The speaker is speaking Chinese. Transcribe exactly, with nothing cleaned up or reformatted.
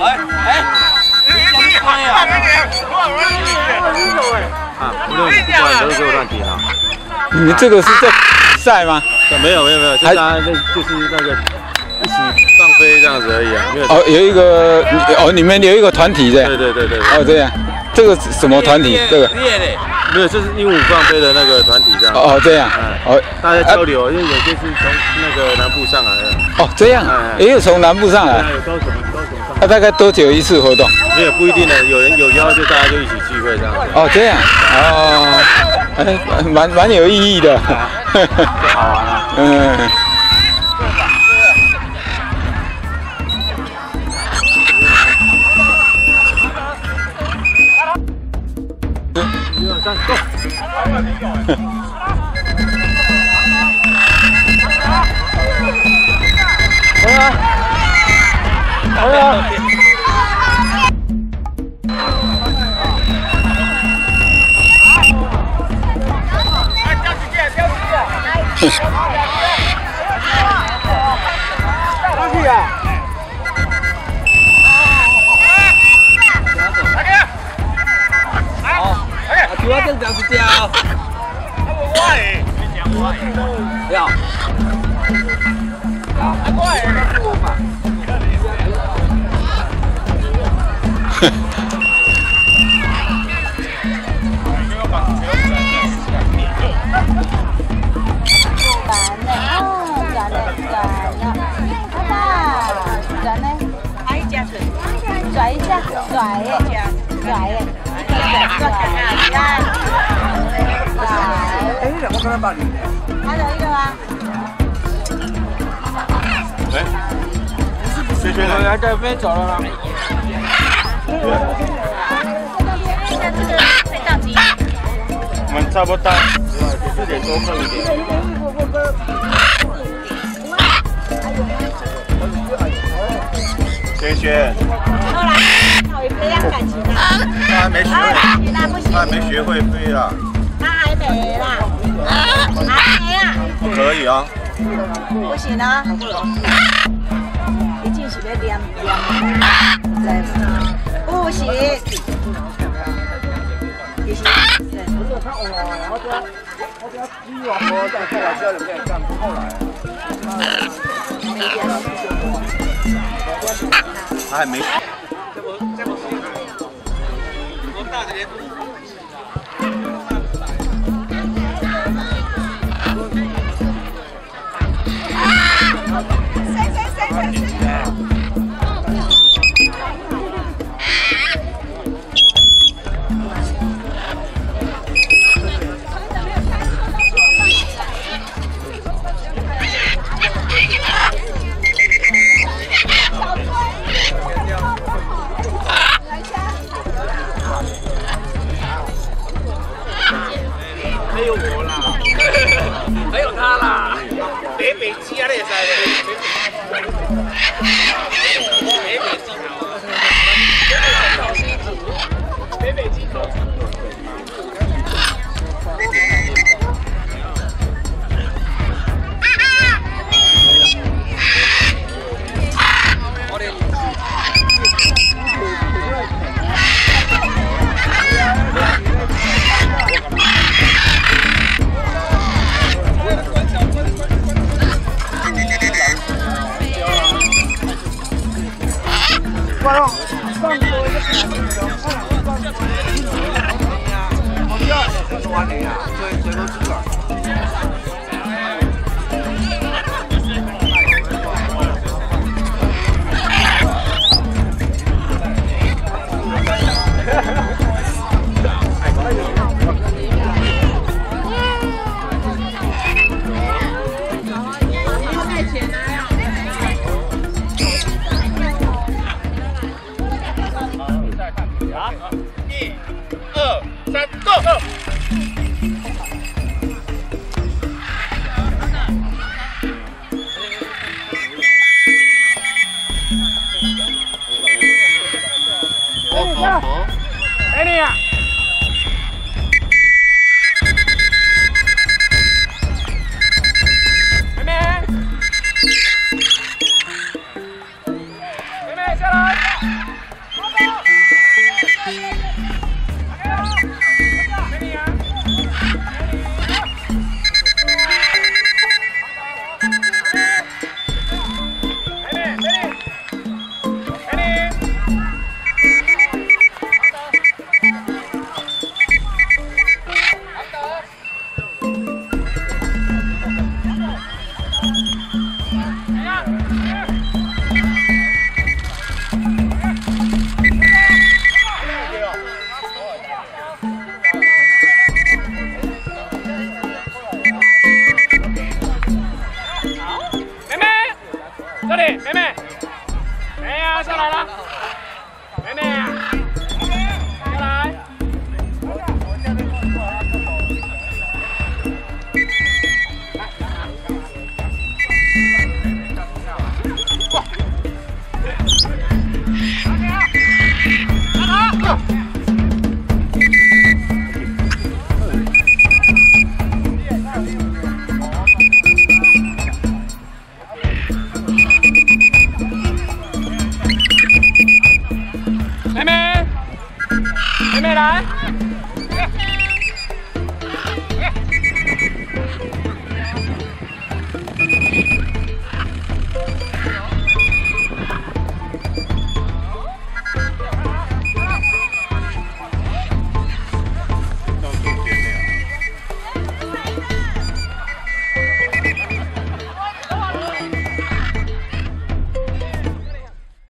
哎哎，哎呀！啊，无论不管都是给我乱提哈。 你们这个是在比赛吗？ 没有没有没有，就是大家那就是那个一起放飞这样子而已啊。没有。 哦，有一个哦，你们有一个团体的。 对对对对。 哦，这样，这个是什么团体？这个。 没有，这是鹦鹉放飞的那个团体这样。 哦，这样。哦， 大家交流，因为有些是从那个南部上来的。 哦，这样，也有从南部上来。 有高雄，高雄上。 那大概多久一次活动？ 没有，不一定的，有人有邀就大家就一起聚会这样。 哦，这样。哦，哎，蛮蛮有意义的。 好玩啊。 嗯。一二三，Go！ 回来，回来。过去啊！主要正常是这样。要。 拽一下，拽耶，拽耶，拽呀！哎，我刚刚把你，还有一个吗？ 哎，学学的， 这边走了吗？ 我们差不多四点多快五点。学学。 后来他会培养感情的。 他还没学会，他还没学会飞啊。 他还没啦，还没啊。 不可以啊。 不行啊。一进是要练练，不行。不行。 他还没学。 还有我啦，还有他啦，北北鸡啊，你也在北北鸡好，北北鸡好。 放放放多一个水果，放放放第二天是完的呀，最最多几个。 一、二、三，走！ 备来。